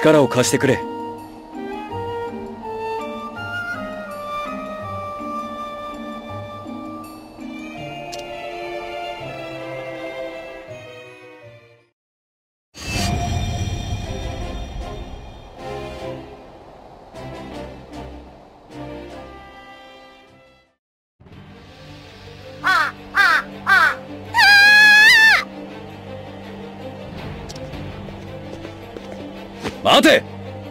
力を貸してくれ。待て！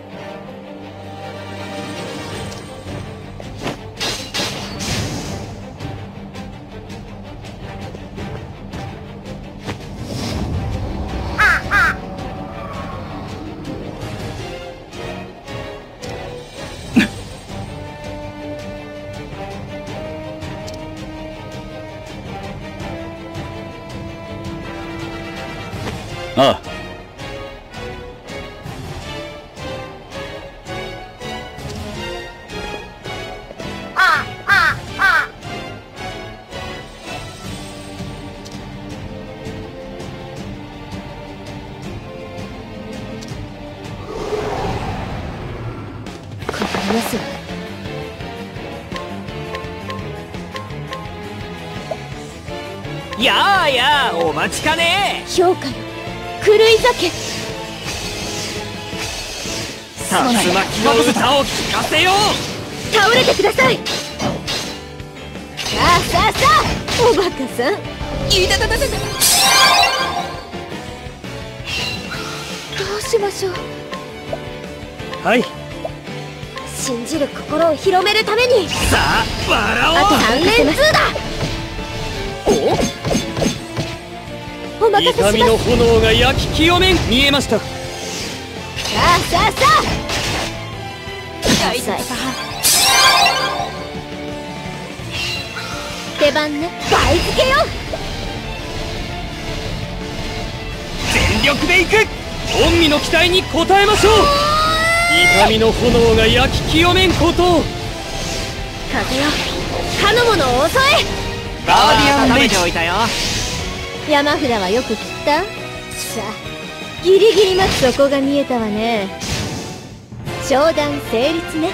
ああ。 やあやあ、お待ちかね。 評価よ、狂い酒。 竜巻の歌を聞かせよう。 倒れてください。さあさあさあ、おバカさん。いたたたたた。どうしましょう。 はい。 信じる心を広めるために。 さあ笑おう。 あと3連通だ。お任せします。 痛みの炎が焼き清めん。見えました。さあさあさあ。出番ね。倍付けよ。 全力でいく。御身の期待に応えましょう。痛みの炎が焼き清めんことを。 風よ、かの者を襲え。 ガーディアンレイジおいたよ。 山札はよく切った。さあ、ギリギリ待つそこが見えたわね。商談成立ね。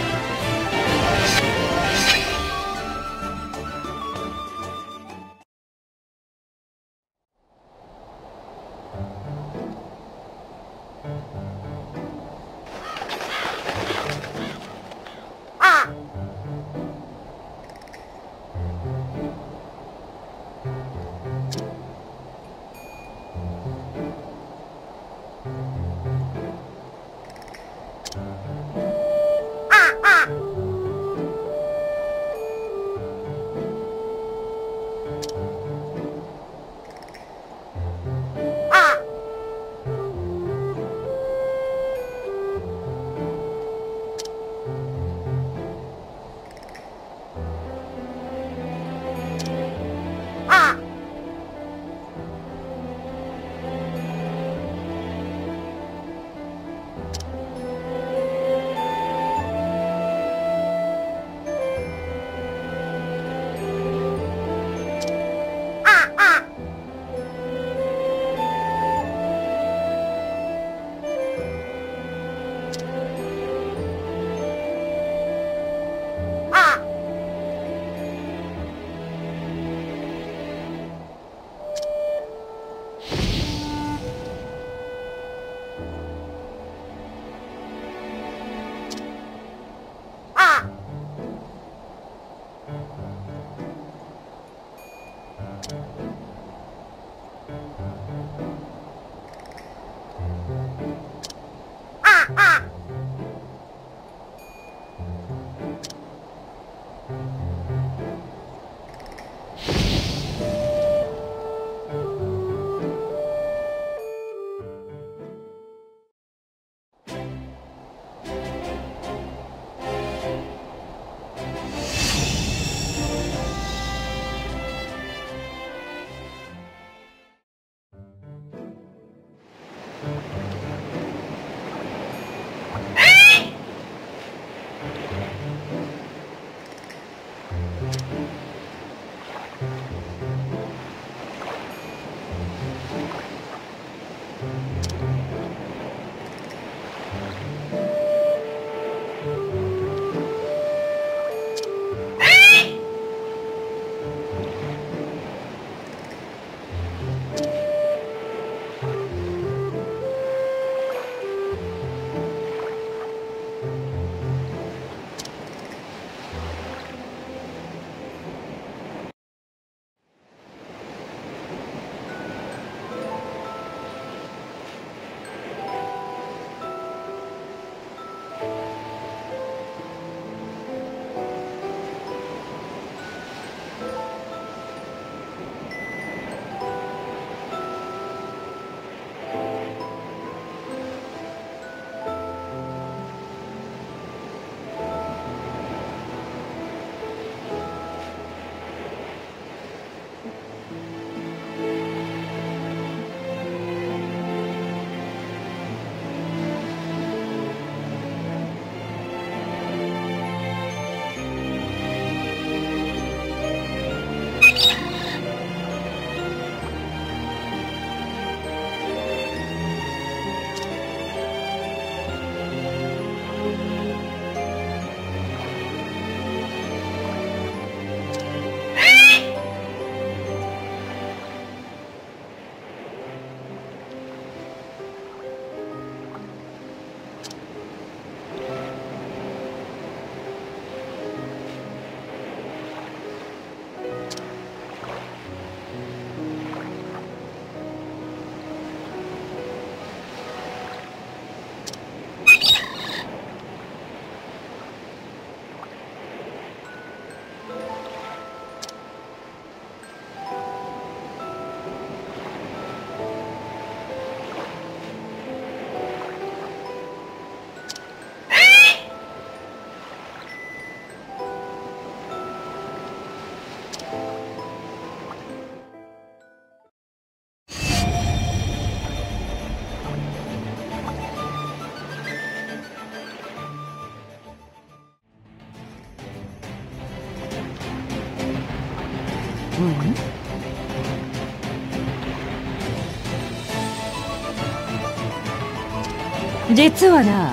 実はな、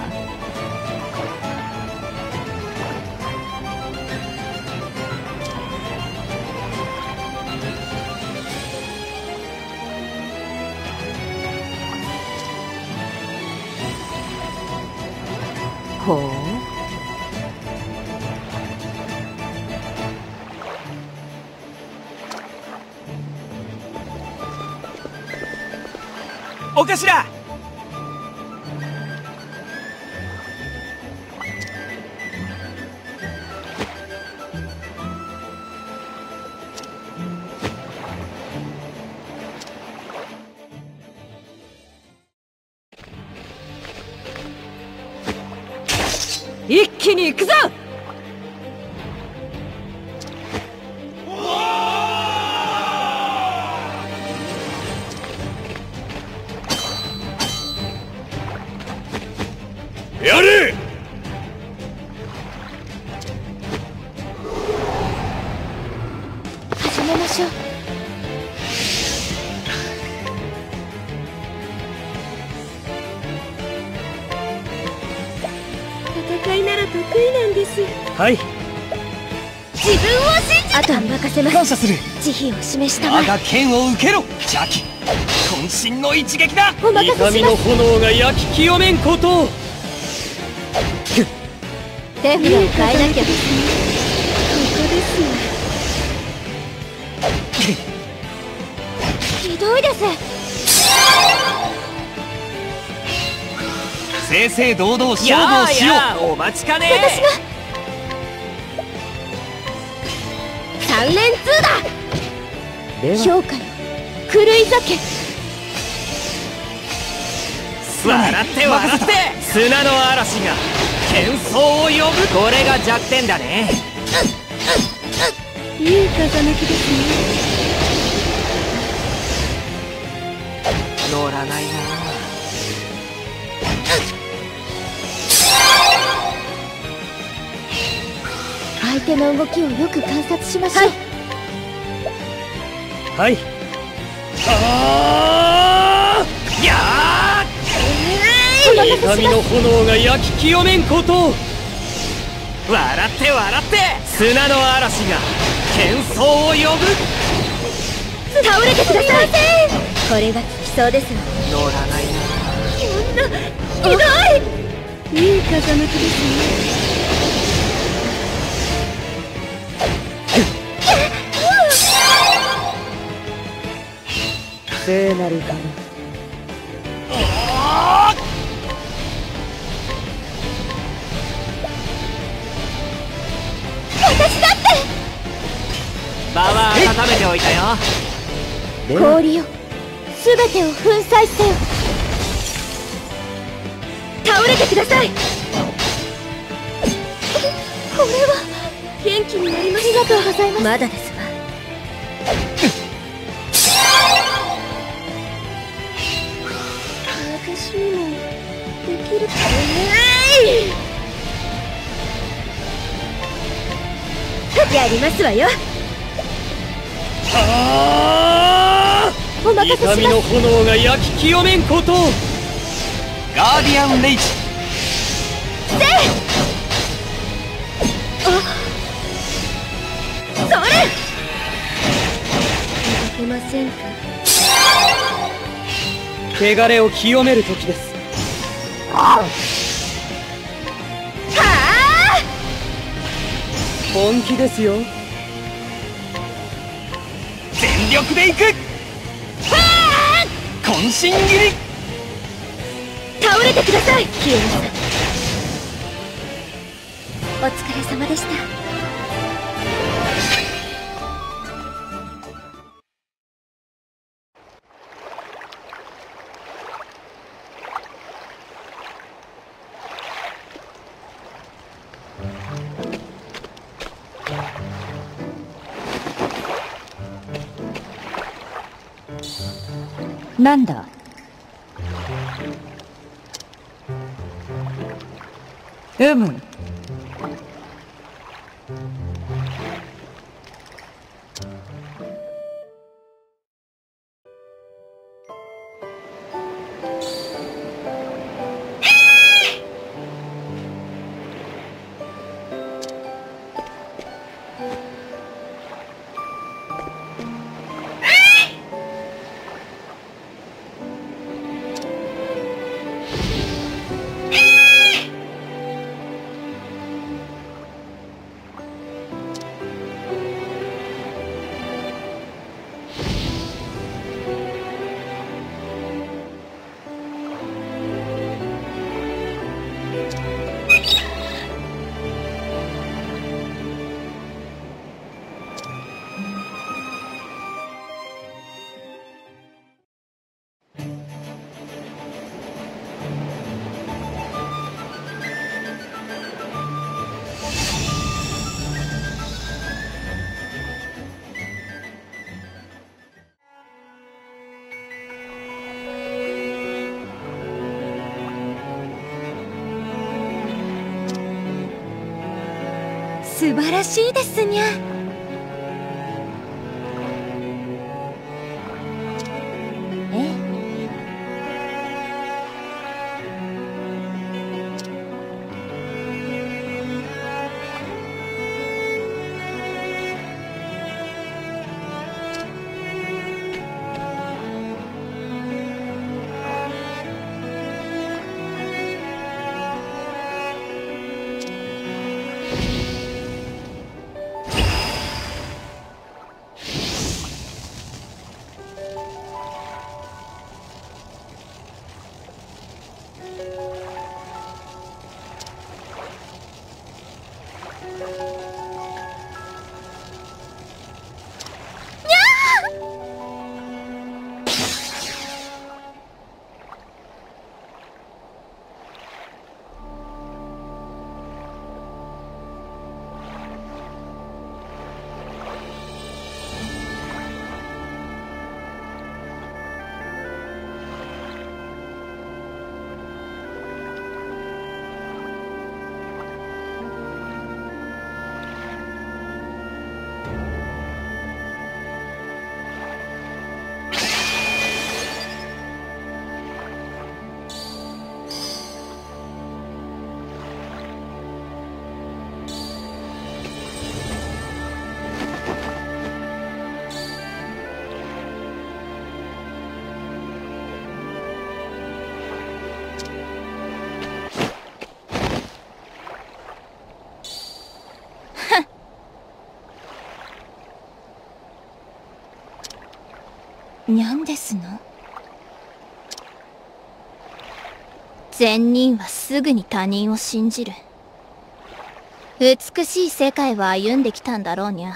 ほう、 お頭。 一気に行くぞ。 やれ。 始めましょう。戦いなら得意なんです。 はい。 自分を信じ、あとは任せます。 感謝する。 慈悲を示したま我が剣を受けろ。邪気渾身の一撃だ。 お任せします。 痛みの炎が焼き清めんことを。 手札を変えなきゃですね。ここです。ひどいです。 正々堂々勝負をしよう。お待ちかね。 私が3連2だ。評価よ、狂い酒。 笑って笑って。砂の嵐が喧騒を呼ぶ。これが弱点だね。 いい風向きですね。 乗らないな。 相手の動きをよく観察しましょう。 はい。ああ。やあ。痛みの炎が焼き清めんことを。笑って笑って。砂の嵐が喧騒を呼ぶ。 倒れてください。これが効きそうですわ。 乗らないな。 ひどい。いい風向きですね。 聖なる神。 私だって。 場は温めておいたよ。 氷よ、すべてを粉砕せよ。倒れてください。これは元気になりました。ありがとうございます。まだですわ。私にもできるか。やりますわよ。お任せします。 痛みの炎が焼き清めんことを。ガーディアンレイジ。 それ。いただけませんか。 汚れを清める時です。 はあ。 本気ですよ。全力でいく。渾身斬り。 倒れてください。清美さん、お疲れ様でした。 なんだ。うむ。 素晴らしいですにゃ。にゃんですの。善人はすぐに他人を信じる。美しい世界を歩んできたんだろうにゃ。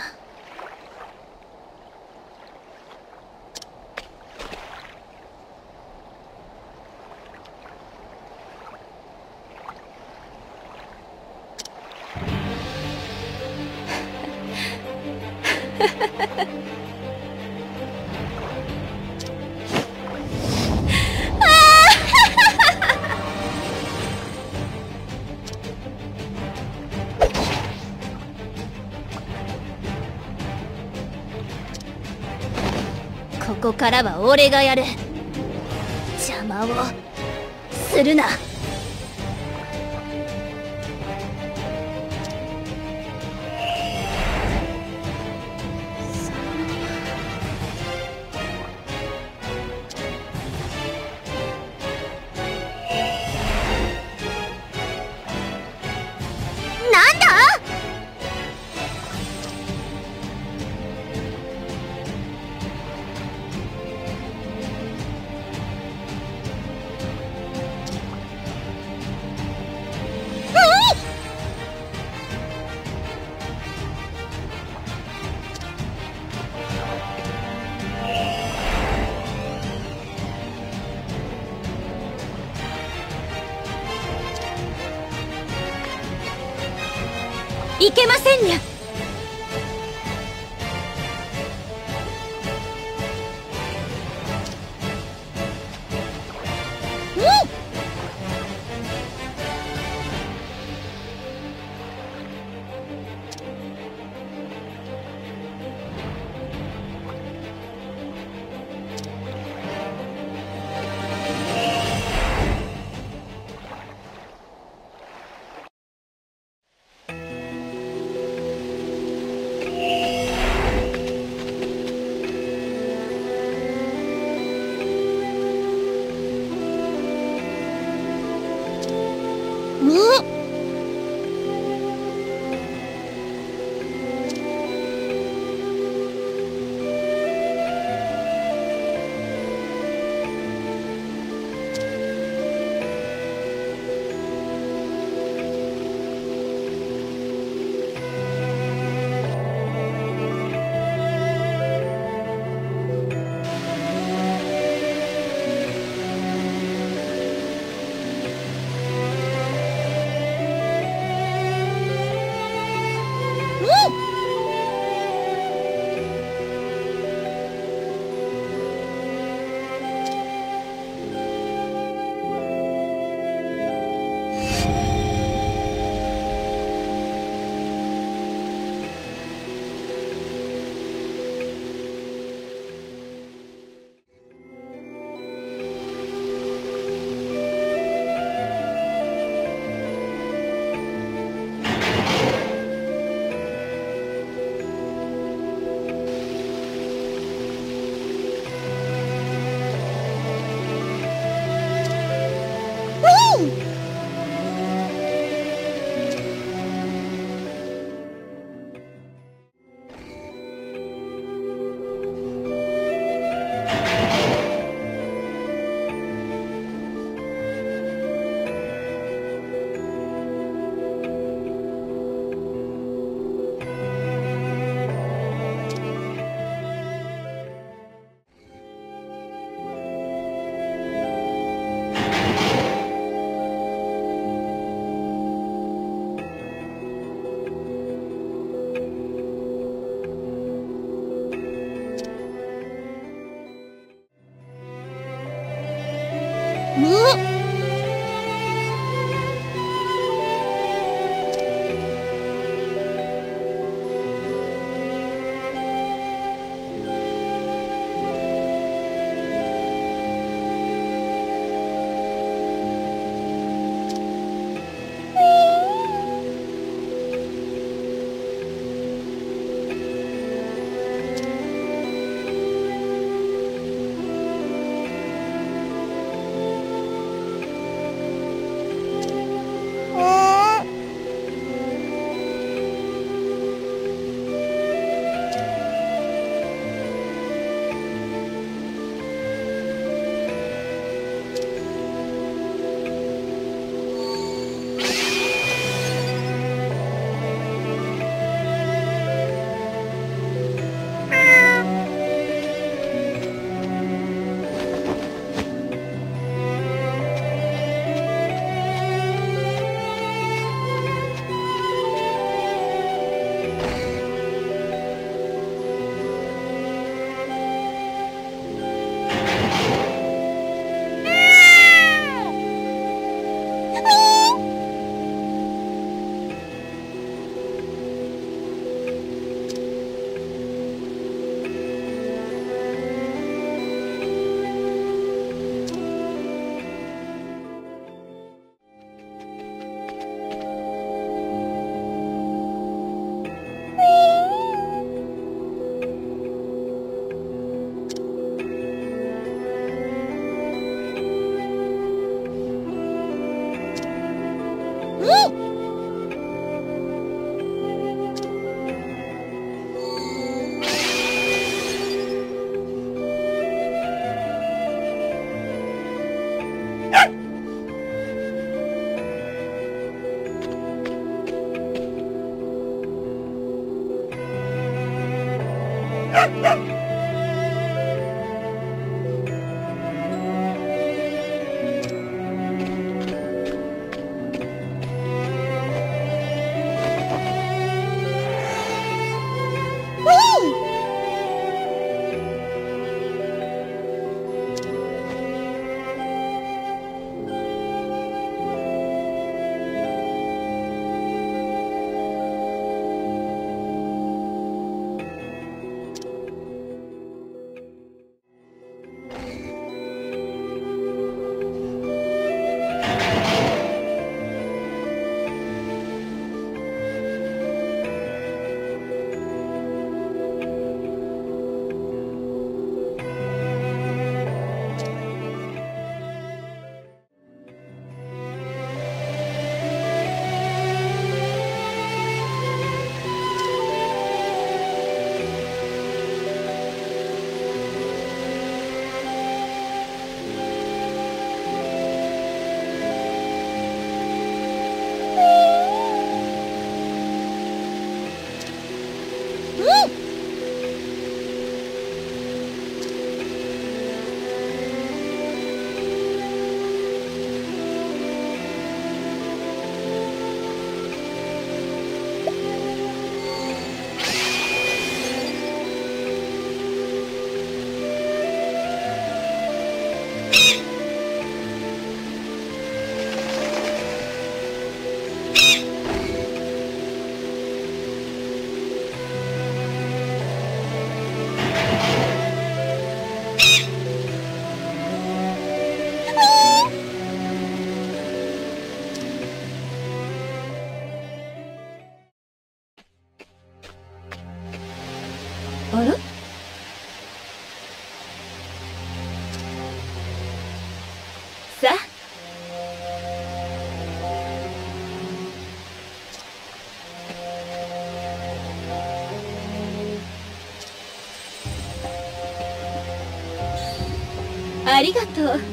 ここからは俺がやる。邪魔をするな。なんだ？いけませんにゃ。 ありがとう。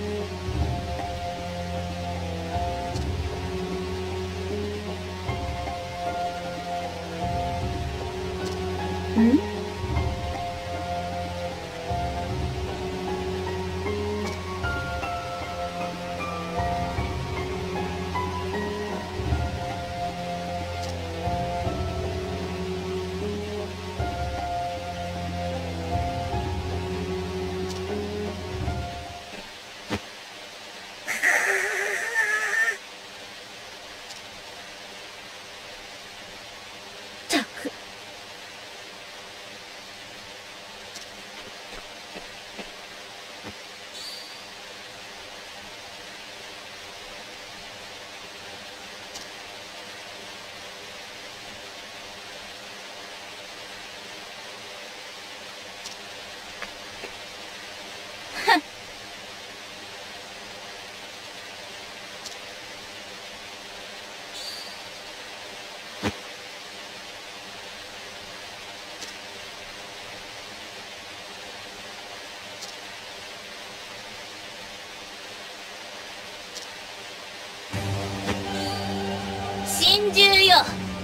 心中よ、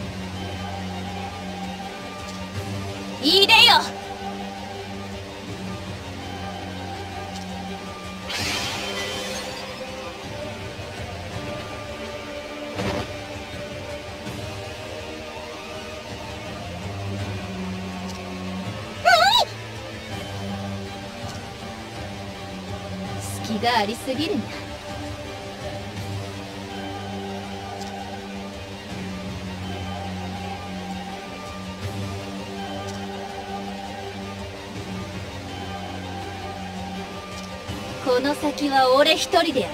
いでよ。 隙がありすぎるな。 この先は俺一人でやる。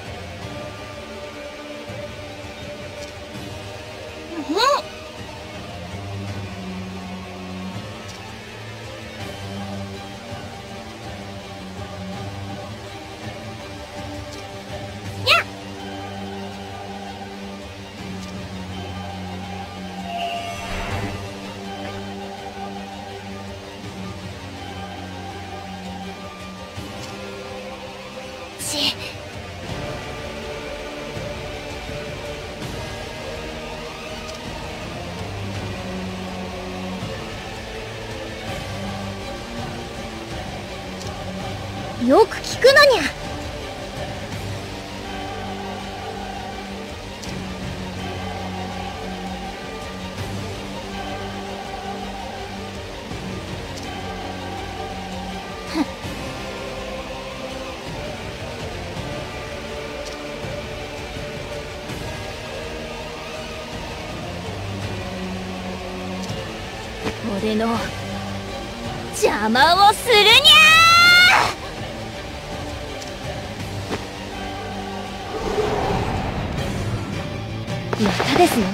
よく聞くのにゃ。 俺の邪魔をするにゃまたですの。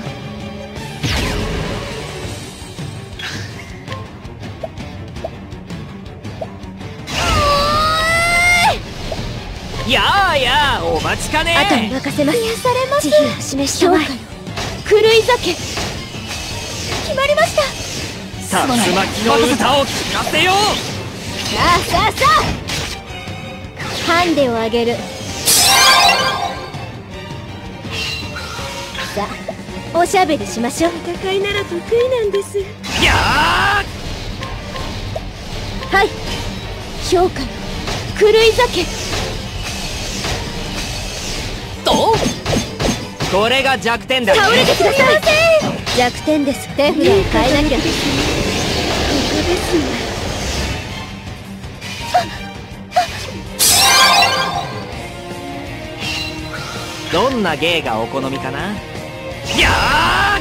やあやあ、お待ちかね。 後に任せます。癒されます。慈悲を示したまえ。狂い酒決まりました。 竜巻の歌を聞かせよう。 さあさあさあ、ハンデをあげる。さあ、おしゃべりしましょう。戦いなら得意なんです。 やあ、 はい、評価の狂い酒と、これが弱点だね。 倒れてください。弱点です。手札を変えなきゃ。ここですね。 どんな芸がお好みかな。やあ、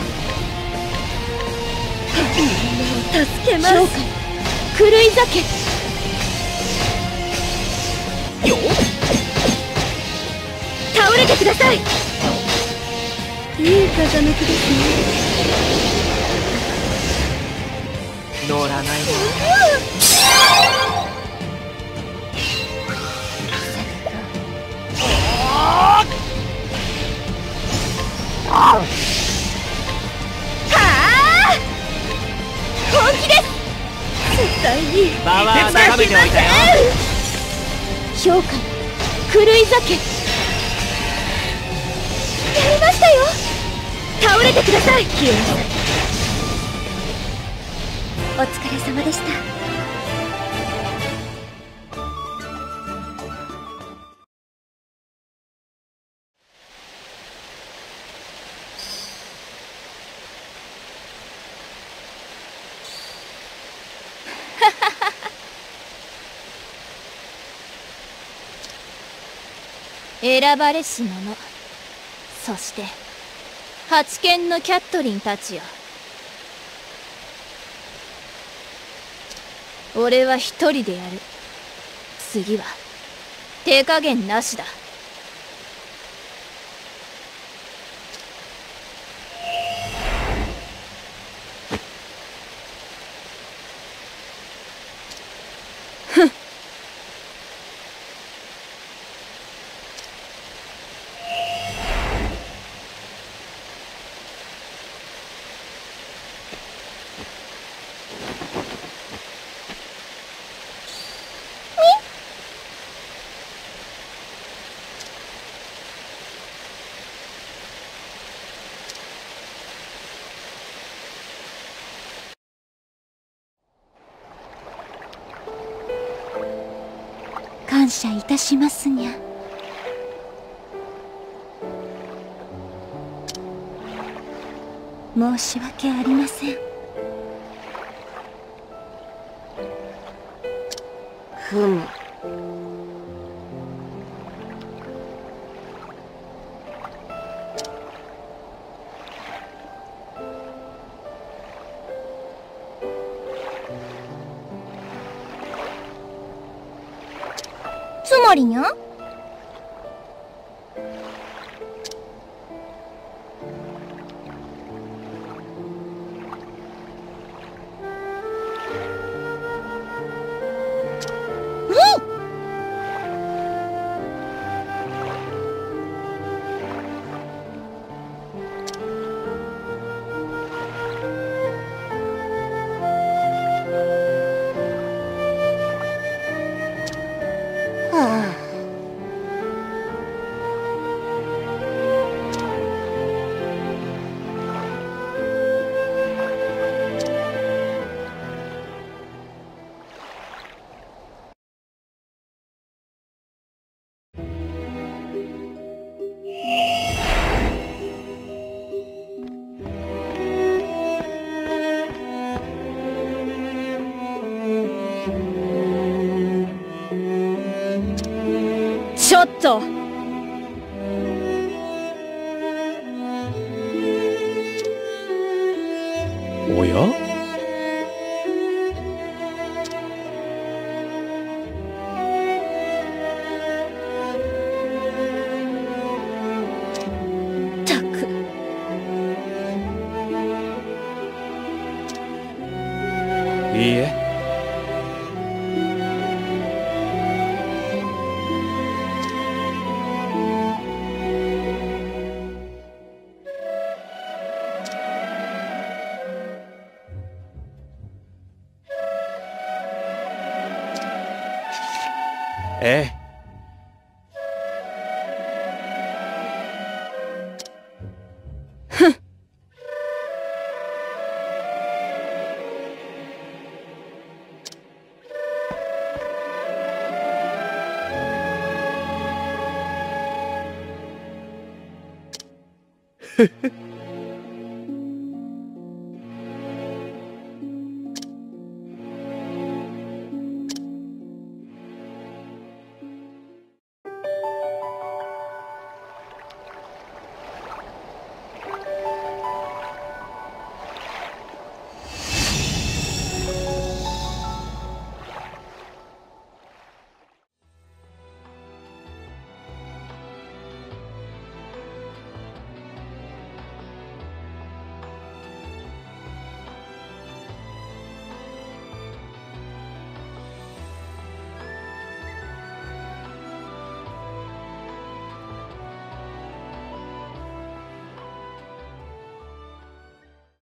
助けます。狂い酒よっ、 倒れてください。いい風向きですね。 乗らないの。 はあ、本気です。絶対にパワー高めておいたよ。 評価狂い酒。やりましたよ。倒れてください。消えなさい。お疲れ様でした。選ばれし者、そして八犬のキャットリンたちよ。俺は一人でやる。次は手加減なしだ。感謝いたしますにゃ。申し訳ありません。ふむ。つまりにゃ？ちょっと。 おや？ たく。 いいえ。ええ。ふっ